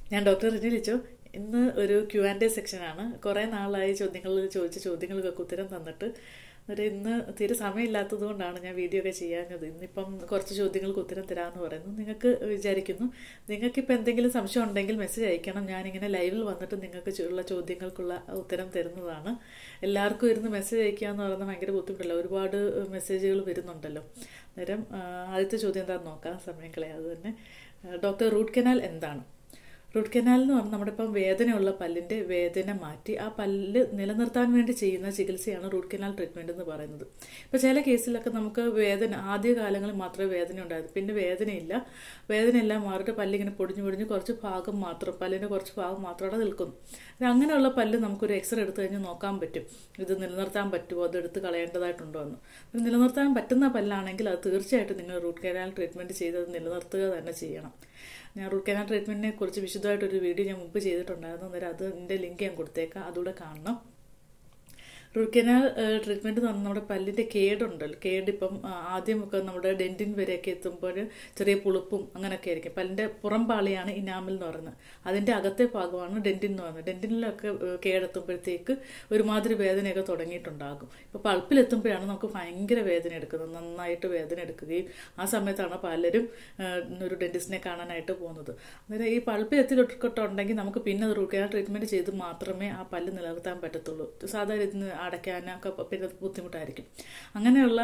ഞാൻ ഡോക്ടർ റിനി ലിച്ചു. ഇന്ന് ഒരു Q&A സെക്ഷനാണ്. കുറേ നാളായി ചോദ്യങ്ങൾക്കൊക്കെ ഉത്തരം തന്നിട്ട് ഇന്ന് തീരെ സമയമില്ലാത്തത് കൊണ്ടാണ് ഞാൻ വീഡിയോ ഒക്കെ ചെയ്യാഞ്ഞത്. ഇന്നിപ്പം കുറച്ച് ചോദ്യങ്ങൾക്ക് ഉത്തരം തരാമെന്ന് പറയുന്നു. നിങ്ങൾക്ക് വിചാരിക്കുന്നു നിങ്ങൾക്കിപ്പോൾ എന്തെങ്കിലും സംശയം ഉണ്ടെങ്കിൽ മെസ്സേജ് അയക്കണം. ഞാനിങ്ങനെ ലൈവിൽ വന്നിട്ട് നിങ്ങൾക്ക് ഉള്ള ചോദ്യങ്ങൾക്കുള്ള ഉത്തരം തരുന്നതാണ്. എല്ലാവർക്കും ഇരുന്ന് മെസ്സേജ് അയക്കുക എന്ന് പറയുന്നത് ഭയങ്കര ബുദ്ധിമുട്ടല്ല. ഒരുപാട് മെസ്സേജുകൾ വരുന്നുണ്ടല്ലോ. അന്നേരം ആദ്യത്തെ ചോദ്യം എന്താണെന്ന് നോക്കാം, സമയം കളയാതെ തന്നെ. ഡോക്ടർ, റൂട്ട് കനാൽ എന്താണ്? റൂട്ട് കനാൽ എന്ന് പറഞ്ഞാൽ നമ്മുടെ ഇപ്പം വേദനയുള്ള പല്ലിൻ്റെ വേദന മാറ്റി ആ പല്ല് നിലനിർത്താൻ വേണ്ടി ചെയ്യുന്ന ചികിത്സയാണ് റൂട്ട് കനാൽ ട്രീറ്റ്മെൻറ്റ് എന്ന് പറയുന്നത്. ഇപ്പോൾ ചില കേസിലൊക്കെ നമുക്ക് ആദ്യ കാലങ്ങളിൽ മാത്രമേ വേദന ഉണ്ടായിരുന്നു, പിന്നെ വേദനയെല്ലാം മാറിയിട്ട് പല്ലിങ്ങനെ പൊടിഞ്ഞ് കുറച്ച് ഭാഗം മാത്രം, പല്ലിൻ്റെ കുറച്ച് ഭാഗം മാത്രം അവിടെ നിൽക്കുന്നു. അങ്ങനെയുള്ള പല്ല് നമുക്കൊരു എക്സ്റേ എടുത്തു കഴിഞ്ഞ് നോക്കാൻ പറ്റും, ഇത് നിലനിർത്താൻ പറ്റുമോ, അത് എടുത്ത് കളയേണ്ടതായിട്ടുണ്ടോ എന്ന്. നിലനിർത്താൻ പറ്റുന്ന പല്ലാണെങ്കിൽ അത് തീർച്ചയായിട്ടും നിങ്ങൾ റൂട്ട് കനാൽ ട്രീറ്റ്മെൻറ്റ് ചെയ്ത് അത് നിലനിർത്തുക തന്നെ ചെയ്യണം. ഞാൻ റൂട്ട് കനാൽ ട്രീറ്റ്മെൻറ്റിനെ കുറിച്ച് വിശദമായിട്ടൊരു വീഡിയോ ഞാൻ മുമ്പ് ചെയ്തിട്ടുണ്ടായിരുന്നു. അന്നേരം അതിൻ്റെ ലിങ്ക് ഞാൻ കൊടുത്തേക്കാം, അതുകൂടെ കാണണം. റൂട്ട് കനാൽ ട്രീറ്റ്മെൻറ്റ് എന്ന് പറഞ്ഞാൽ നമ്മുടെ പല്ലിൻ്റെ കേടിപ്പം ആദ്യമൊക്കെ നമ്മുടെ ഡെൻറ്റിൻ വരെയൊക്കെ എത്തുമ്പോൾ ചെറിയ പുളിപ്പും അങ്ങനെയൊക്കെ ആയിരിക്കും. പല്ലിൻ്റെ പുറം പാളിയാണ് ഇനാമൽ എന്ന് പറയുന്നത്, അതിൻ്റെ അകത്തെ ഭാഗമാണ് ഡെൻറ്റിൻ എന്ന് പറയുന്നത്. ഡെൻറ്റിനിലൊക്കെ കേടെത്തുമ്പോഴത്തേക്ക് ഒരുമാതിരി വേദനയൊക്കെ തുടങ്ങിയിട്ടുണ്ടാകും. ഇപ്പോൾ പൾപ്പിലെത്തുമ്പോഴാണ് നമുക്ക് ഭയങ്കര വേദന എടുക്കുന്നത്, നന്നായിട്ട് വേദന എടുക്കുകയും ആ സമയത്താണ് പലരും ഒരു ഡെൻറ്റിസ്റ്റിനെ കാണാനായിട്ട് പോകുന്നത്. അന്നേരം ഈ പൾപ്പിലെത്തിയിട്ടുണ്ടെങ്കിൽ നമുക്ക് പിന്നെ അത് റൂട്ട് കനാൽ ട്രീറ്റ്മെൻറ്റ് ചെയ്ത് മാത്രമേ ആ പല്ല് നിലനിർത്താൻ പറ്റത്തുള്ളൂ. സാധാരണ അടയ്ക്കാനൊക്കെ പിന്നെ ബുദ്ധിമുട്ടായിരിക്കും. അങ്ങനെയുള്ള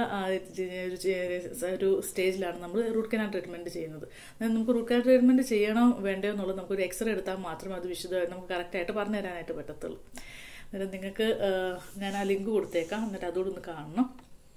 ഒരു സ്റ്റേജിലാണ് നമ്മൾ റൂട്ട് കനാൽ ട്രീറ്റ്മെൻറ്റ് ചെയ്യുന്നത്. നമുക്ക് റൂട്ട് കനാൽ ട്രീറ്റ്മെൻറ്റ് ചെയ്യണോ വേണ്ടയോ എന്നുള്ളത് നമുക്കൊരു എക്സ്റേ എടുത്താൽ മാത്രമേ അത് നമുക്ക് കറക്റ്റായിട്ട് പറഞ്ഞു തരാനായിട്ട് പറ്റത്തുള്ളൂ. അന്നേരം നിങ്ങൾക്ക് ഞാൻ ആ ലിങ്ക് കൊടുത്തേക്കാം, എന്നിട്ട് അതുകൂടെ ഒന്ന് കാണണം.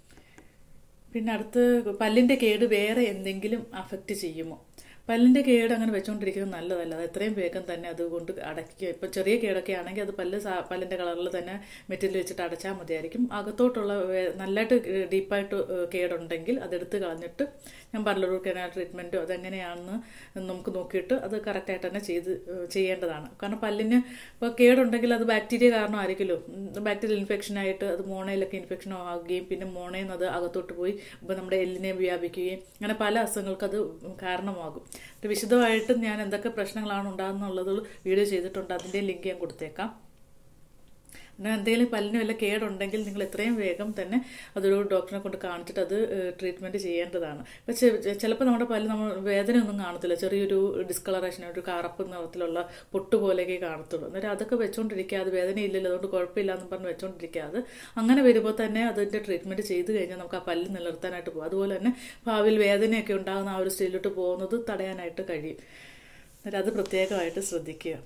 പിന്നെ അടുത്ത്, പല്ലിൻ്റെ കേട് വേറെ എന്തെങ്കിലും അഫക്റ്റ് ചെയ്യുമോ? പല്ലിൻ്റെ കേട് അങ്ങനെ വെച്ചുകൊണ്ടിരിക്കുന്നത് നല്ലതല്ല. അത് എത്രയും വേഗം തന്നെ അതുകൊണ്ട് അടയ്ക്കുക. ഇപ്പം ചെറിയ കേടൊക്കെ ആണെങ്കിൽ അത് പല്ലിൻ്റെ കളറിൽ തന്നെ മെറ്റീരിയൽ വെച്ചിട്ട് അടച്ചാൽ മതിയായിരിക്കും. അകത്തോട്ടുള്ള നല്ലതായിട്ട് ഡീപ്പായിട്ട് കേടുണ്ടെങ്കിൽ അതെടുത്ത് കളഞ്ഞിട്ട്, ഞാൻ പറഞ്ഞ റൂട്ട് കനാൽ ട്രീറ്റ്മെൻറ്റോ അതെങ്ങനെയാണെന്ന് നമുക്ക് നോക്കിയിട്ട് അത് കറക്റ്റായിട്ട് തന്നെ ചെയ്യേണ്ടതാണ്. കാരണം പല്ലിന് ഇപ്പോൾ കേടുണ്ടെങ്കിൽ അത് ബാക്ടീരിയ കാരണമായിരിക്കുമല്ലോ. ബാക്ടീരിയൽ ഇൻഫെക്ഷനായിട്ട് അത് മോണയിലൊക്കെ ഇൻഫെക്ഷൻ ആവുകയും പിന്നെ മോണയിൽ നിന്ന് അത് അകത്തോട്ട് പോയി ഇപ്പോൾ നമ്മുടെ എല്ലിനെ വ്യാപിക്കുകയും അങ്ങനെ പല അസുഖങ്ങൾക്ക് അത് കാരണമാകും. വിശദമായിട്ട് ഞാൻ എന്തൊക്കെ പ്രശ്നങ്ങളാണ് ഉണ്ടാകുന്നുള്ളത് വീഡിയോ ചെയ്തിട്ടുണ്ട്, അതിൻ്റെ ലിങ്ക് ഞാൻ കൊടുത്തേക്കാം. പിന്നെ എന്തെങ്കിലും പല്ലിന് വല്ല കേടുണ്ടെങ്കിൽ നിങ്ങൾ എത്രയും വേഗം തന്നെ അതൊരു ഡോക്ടറെ കൊണ്ട് കാണിച്ചിട്ട് അത് ട്രീറ്റ്മെൻറ്റ് ചെയ്യേണ്ടതാണ്. ഇപ്പം ചിലപ്പോൾ നമ്മുടെ പല്ല് വേദനയൊന്നും കാണത്തില്ല, ചെറിയൊരു ഡിസ്കളറേഷൻ, ഒരു കറുപ്പ് നിറത്തിലുള്ള പൊട്ട് പോലെയൊക്കെ കാണത്തുള്ളൂ. അന്നേരം അതൊക്കെ വെച്ചുകൊണ്ടിരിക്കാതെ, വേദനയില്ലല്ലോ അതുകൊണ്ട് കുഴപ്പമില്ല എന്ന് പറഞ്ഞ് വെച്ചുകൊണ്ടിരിക്കാതെ അങ്ങനെ വരുമ്പോൾ തന്നെ അതിൻ്റെ ട്രീറ്റ്മെൻറ്റ് ചെയ്ത് കഴിഞ്ഞാൽ നമുക്ക് ആ പല്ല് നിലനിർത്താനായിട്ട് പോകും. അതുപോലെ തന്നെ ഭാവിയിൽ വേദനയൊക്കെ ഉണ്ടാകുന്ന ആ ഒരു സ്റ്റേജിലോട്ട് പോകുന്നത് തടയാനായിട്ട് കഴിയും. അന്നേരം അത് പ്രത്യേകമായിട്ട് ശ്രദ്ധിക്കുക.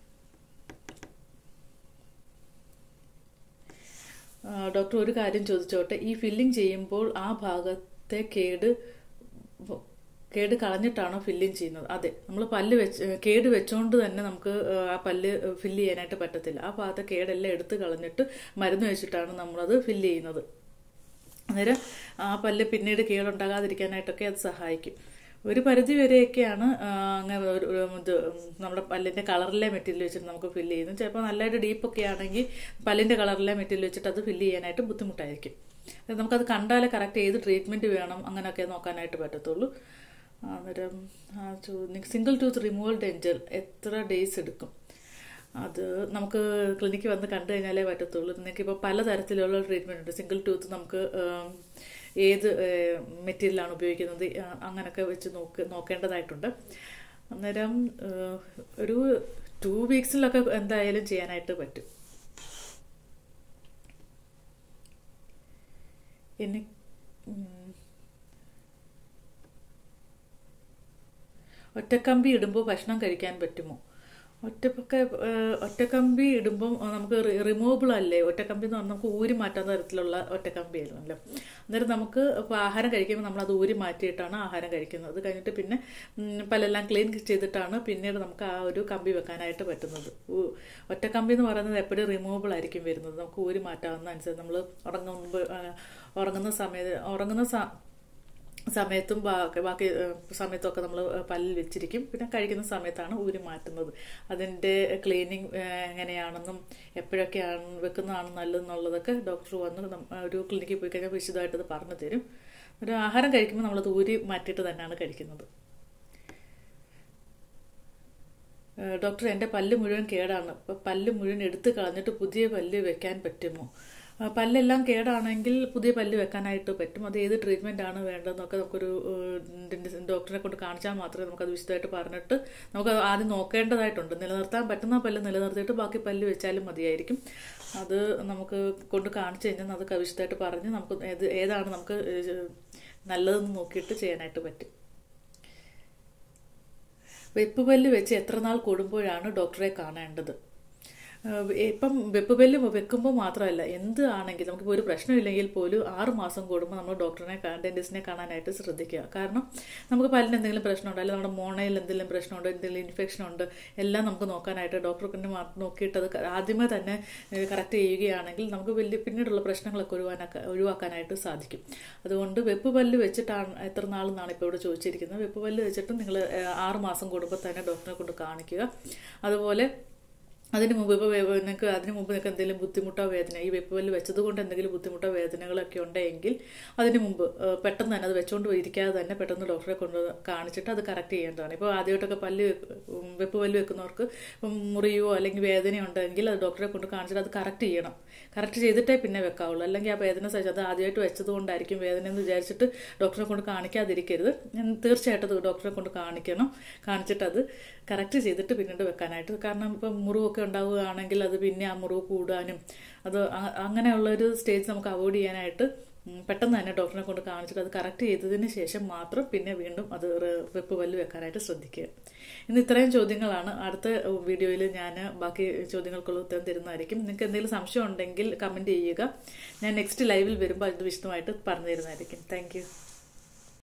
ഡോക്ടർ, ഒരു കാര്യം ചോദിച്ചോട്ടെ, ഈ ഫില്ലിംഗ് ചെയ്യുമ്പോൾ ആ ഭാഗത്തെ കേട് കളഞ്ഞിട്ടാണോ ഫില്ലിംഗ് ചെയ്യുന്നത്? അതെ, നമ്മൾ കേട് വെച്ചോണ്ട് തന്നെ നമുക്ക് ആ പല്ല് ഫില്ല് ചെയ്യാനായിട്ട് പറ്റത്തില്ല. ആ ഭാഗത്തെ കേടെല്ലാം എടുത്ത് കളഞ്ഞിട്ട് മരുന്ന് വെച്ചിട്ടാണ് നമ്മളത് ഫില്ല് ചെയ്യുന്നത്. അന്നേരം ആ പല്ല് പിന്നീട് കേടുണ്ടാകാതിരിക്കാനായിട്ടൊക്കെ അത് സഹായിക്കും. ഒരു പരിധി വരെയൊക്കെയാണ് അങ്ങനെ ഇത് നമ്മുടെ പല്ലിൻ്റെ കളറിലെ മെറ്റീരിയൽ വെച്ചിട്ട് നമുക്ക് ഫില്ല് ചെയ്യുന്നത്. ചിലപ്പോൾ നല്ലതായിട്ട് ഡീപ്പൊക്കെ ആണെങ്കിൽ പല്ലിൻ്റെ കളറിലെ മെറ്റീരിയൽ വെച്ചിട്ട് അത് ഫില്ല് ചെയ്യാനായിട്ട് ബുദ്ധിമുട്ടായിരിക്കും. നമുക്കത് കണ്ടാലേ കറക്റ്റ് ഏത് ട്രീറ്റ്മെൻറ്റ് വേണം അങ്ങനെയൊക്കെ നോക്കാനായിട്ട് പറ്റത്തുള്ളൂ. അന്നേരം സിംഗിൾ ടൂത്ത് റിമൂവൽ ഡെൻറ്റൽ എത്ര ഡേയ്സ് എടുക്കും? അത് നമുക്ക് ക്ലിനിക്കിൽ വന്ന് കണ്ടു കഴിഞ്ഞാലേ പറ്റത്തുള്ളൂ. നിങ്ങൾക്കിപ്പോൾ പലതരത്തിലുള്ള ട്രീറ്റ്മെൻറ്റ് ഉണ്ട്. സിംഗിൾ ടൂത്ത് നമുക്ക് ഏത് മെറ്റീരിയലാണ് ഉപയോഗിക്കുന്നത് അങ്ങനെയൊക്കെ വെച്ച് നോക്കേണ്ടതായിട്ടുണ്ട്. അന്നേരം ഒരു 2 വീക്സിലൊക്കെ എന്തായാലും ചെയ്യാനായിട്ട് പറ്റും. ഒറ്റക്കമ്പി ഇടുമ്പോൾ ഭക്ഷണം കഴിക്കാൻ പറ്റുമോ? ഒറ്റക്കമ്പി ഇടുമ്പം നമുക്ക് റിമൂവബിൾ അല്ലേ? ഒറ്റക്കമ്പി എന്ന് പറഞ്ഞാൽ നമുക്ക് ഊരി മാറ്റാത്ത തരത്തിലുള്ള ഒറ്റക്കമ്പി ആണല്ലോ. അന്നേരം നമുക്ക് ഇപ്പോൾ ആഹാരം കഴിക്കുമ്പോൾ നമ്മളത് ഊരി മാറ്റിയിട്ടാണ് ആഹാരം കഴിക്കുന്നത്. അത് കഴിഞ്ഞിട്ട് പിന്നെ പല്ലെല്ലാം ക്ലീൻ ചെയ്തിട്ടാണ് പിന്നീട് നമുക്ക് ആ ഒരു കമ്പി വെക്കാനായിട്ട് പറ്റുന്നത്. ഒറ്റക്കമ്പി എന്ന് പറയുന്നത് എപ്പോഴും റിമൂവബിൾ ആയിരിക്കും വരുന്നത്. നമുക്ക് ഊരി മാറ്റാവുന്ന അനുസരിച്ച് നമ്മൾ ഉറങ്ങുന്ന സമയത്തും ബാക്കി സമയത്തൊക്കെ നമ്മൾ പല്ലിൽ വെച്ചിരിക്കും. പിന്നെ കഴിക്കുന്ന സമയത്താണ് ഊരി മാറ്റുന്നത്. അതിൻ്റെ ക്ലീനിങ് എങ്ങനെയാണെന്നും എപ്പോഴൊക്കെയാണ് വെക്കുന്നതാണ് നല്ലതെന്നുള്ളതൊക്കെ ഡോക്ടർ വന്ന് ഒരു ക്ലിനിക്കിൽ പോയി കഴിഞ്ഞാൽ വിശദമായിട്ടത് പറഞ്ഞു തരും. ഒരു ആഹാരം കഴിക്കുമ്പോൾ നമ്മളത് ഊരി മാറ്റിയിട്ട് തന്നെയാണ് കഴിക്കുന്നത്. ഡോക്ടർ എൻ്റെ പല്ല് മുഴുവൻ കേടാണ്, അപ്പോൾ പല്ല് മുഴുവൻ എടുത്ത് കളഞ്ഞിട്ട് പുതിയ പല്ല് വെക്കാൻ പറ്റുമോ? പല്ലെല്ലാം കേടാണെങ്കിൽ പുതിയ പല്ല് വെക്കാനായിട്ട് പറ്റും. അത് ഏത് ട്രീറ്റ്മെൻ്റ് ആണ് വേണ്ടതെന്നൊക്കെ നമുക്കൊരു ഡോക്ടറെ കൊണ്ട് കാണിച്ചാൽ മാത്രമേ നമുക്കത് വിശദമായിട്ട് പറഞ്ഞിട്ട് നമുക്ക് ആദ്യം നോക്കേണ്ടതായിട്ടുണ്ട്. നിലനിർത്താൻ പറ്റുന്ന പല്ല് നിലനിർത്തിയിട്ട് ബാക്കി പല്ല് വെച്ചാലും മതിയായിരിക്കും. അത് നമുക്ക് കൊണ്ട് കാണിച്ചു കഴിഞ്ഞാൽ അത് വിശദമായിട്ട് പറഞ്ഞ് നമുക്ക് ഏതാണ് നമുക്ക് നല്ലതെന്ന് നോക്കിയിട്ട് ചെയ്യാനായിട്ട് പറ്റും. വെപ്പ് പല്ല് വെച്ച് എത്ര നാൾ കൂടുമ്പോഴാണ് ഡോക്ടറെ കാണേണ്ടത്? ഇപ്പം വെപ്പ് പല്ല് വെക്കുമ്പോൾ മാത്രമല്ല, എന്ത് ആണെങ്കിലും നമുക്കിപ്പോൾ ഒരു പ്രശ്നമില്ലെങ്കിൽ പോലും 6 മാസം കൂടുമ്പോൾ നമ്മൾ ഡെന്റിസ്റ്റിനെ കാണാനായിട്ട് ശ്രദ്ധിക്കുക. കാരണം നമുക്ക് പല്ലിന് എന്തെങ്കിലും പ്രശ്നമുണ്ടോ, അല്ലെങ്കിൽ നമ്മുടെ മോണയിൽ എന്തെങ്കിലും പ്രശ്നമുണ്ടോ, എന്തെങ്കിലും ഇൻഫെക്ഷൻ ഉണ്ട്, എല്ലാം നമുക്ക് നോക്കാനായിട്ട് ഡോക്ടറെ നോക്കിയിട്ട് അത് ആദ്യമേ തന്നെ കറക്റ്റ് ചെയ്യുകയാണെങ്കിൽ നമുക്ക് പിന്നീടുള്ള പ്രശ്നങ്ങളൊക്കെ ഒഴിവാക്കാനായിട്ട് സാധിക്കും. അതുകൊണ്ട് വെപ്പ് പല്ല് വെച്ചിട്ടാണ് എത്ര നാളെന്നാണ് ഇപ്പോൾ ഇവിടെ ചോദിച്ചിരിക്കുന്നത്. വെപ്പ് പല്ല് വെച്ചിട്ട് നിങ്ങൾ 6 മാസം കൂടുമ്പോൾ തന്നെ ഡോക്ടറെ കൊണ്ട് കാണിക്കുക. അതുപോലെ അതിന് മുമ്പ് നിങ്ങൾക്ക് എന്തെങ്കിലും ബുദ്ധിമുട്ടോ വേദന, ഈ വെപ്പ് പല്ല് വെച്ചത് കൊണ്ട് എന്തെങ്കിലും ബുദ്ധിമുട്ടോ വേദനകളൊക്കെ ഉണ്ടെങ്കിൽ അതിന് മുമ്പ് പെട്ടെന്ന് തന്നെ അത് വെച്ചുകൊണ്ട് ഇരിക്കാതെ തന്നെ പെട്ടെന്ന് ഡോക്ടറെ കൊണ്ട് കാണിച്ചിട്ട് അത് കറക്റ്റ് ചെയ്യേണ്ടതാണ്. ഇപ്പോൾ ആദ്യമായിട്ടൊക്കെ വെപ്പ് പല്ല് വെക്കുന്നവർക്ക് മുറിയോ അല്ലെങ്കിൽ വേദന ഉണ്ടെങ്കിൽ അത് ഡോക്ടറെ കൊണ്ട് കാണിച്ചിട്ട് അത് കറക്റ്റ് ചെയ്യണം. കറക്റ്റ് ചെയ്തിട്ടേ പിന്നെ വെക്കാവുള്ളൂ. അല്ലെങ്കിൽ ആ വേദന സഹിച്ച് അത് ആദ്യമായിട്ട് വെച്ചത് കൊണ്ടായിരിക്കും വേദന എന്ന് വിചാരിച്ചിട്ട് ഡോക്ടറെ കൊണ്ട് കാണിക്കാതിരിക്കരുത്. തീർച്ചയായിട്ടും അത് ഡോക്ടറെ കൊണ്ട് കാണിച്ചിട്ട് അത് കറക്റ്റ് ചെയ്തിട്ട് പിന്നീട് വെക്കാനായിട്ട്. കാരണം ഇപ്പം മുറിവൊക്കെ ഉണ്ടാവുകയാണെങ്കിൽ അത് പിന്നെ ആ മുറിവ് കൂടാനും അത് അങ്ങനെയുള്ളൊരു സ്റ്റേജ് നമുക്ക് അവോയ്ഡ് ചെയ്യാനായിട്ട് പെട്ടെന്ന് തന്നെ ഡോക്ടറെ കൊണ്ട് കാണിച്ചിട്ട് അത് കറക്റ്റ് ചെയ്തതിന് ശേഷം മാത്രം പിന്നെ വീണ്ടും അത് വെപ്പ് പല്ല് വെക്കാനായിട്ട് ശ്രദ്ധിക്കുക. ഇന്ന് ഇത്രയും ചോദ്യങ്ങളാണ്. അടുത്ത വീഡിയോയിൽ ഞാൻ ബാക്കി ചോദ്യങ്ങൾക്കുള്ള ഉത്തരം തരുന്നതായിരിക്കും. നിങ്ങൾക്ക് എന്തെങ്കിലും സംശയം ഉണ്ടെങ്കിൽ കമൻറ്റ് ചെയ്യുക. ഞാൻ നെക്സ്റ്റ് ലൈവിൽ വരുമ്പോൾ അത് വിശദമായിട്ട് പറഞ്ഞു തരുന്നതായിരിക്കും. Thank U.